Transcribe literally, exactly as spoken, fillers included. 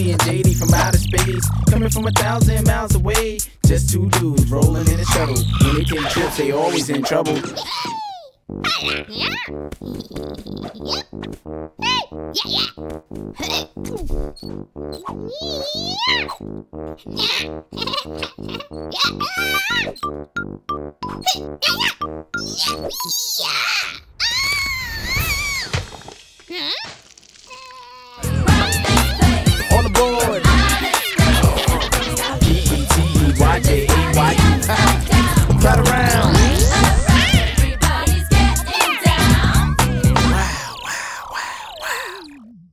PETEY and J D from outer space, coming from a thousand miles away. Just two dudes rolling in a shuttle. When they take trips, they always in trouble. Huh?